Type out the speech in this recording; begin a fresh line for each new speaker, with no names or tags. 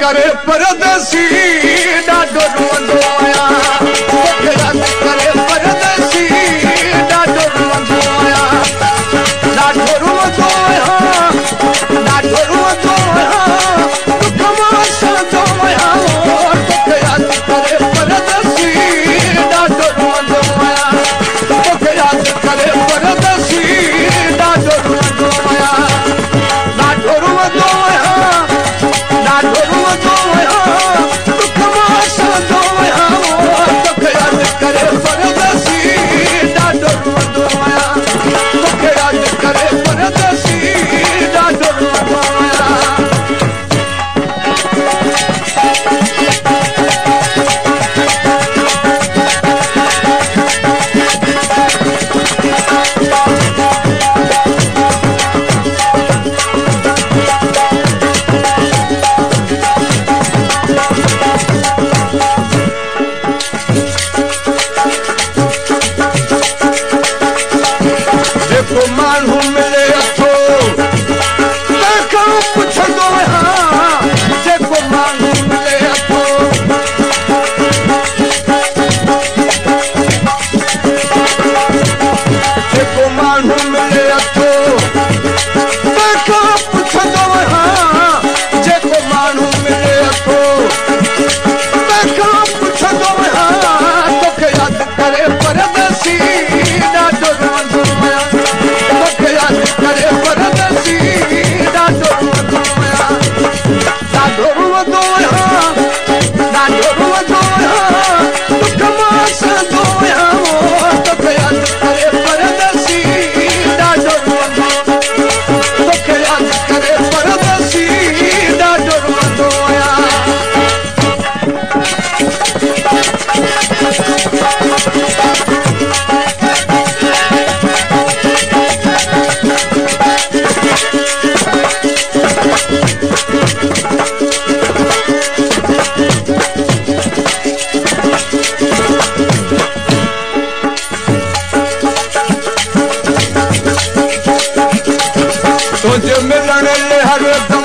करे परदेसी ॾाढो रोअंदो आहियां तोखे यादि करे परदेसी ॾाढो रोअंदो आहियां ॾाढो रोअंदो आहियां ॾाढो रोअंदो आहियां दुख मां सहंदो आहियां तोखे यादि करे परदेसी ॾाढो रोअंदो आहियां तोखे यादि करे परदेसी ॾाढो रोअंदो आहियां ॾाढो रोअंदो आहियां ॾाढो रोअंदो आहियां दुख मां सहंदो आहियां तोखे यादि करे परदेसी ॾाढो रोअंदो आहियां तोखे यादि करे परदेसी ॾाढो रोअंदो आहियां जेको माण्हू मिले अथो तंहिंखां पुछंदो आहियां जेको माण्हू मिले अथो जेको माण्हू मिले अथो तंहिंखां पुछंदो आहियां जेको माण्हू मिले अथो तंहिंखां पुछंदो आहियां तोखे यादि करे परदेसी ॾाढो रोअंदो आहियां तोखे यादि करे परदेसी ॾाढो रोअंदो आहियां ॾाढो रोअंदो आहियां ॾाढो रोअंदो आहियां दुख मां सहंदो आहियां तोखे यादि करे परदेसी ॾाढो रोअंदो तोखे यादि करे परदेसी ॾाढो रोअंदो आहियां तुझे मिलण ले हर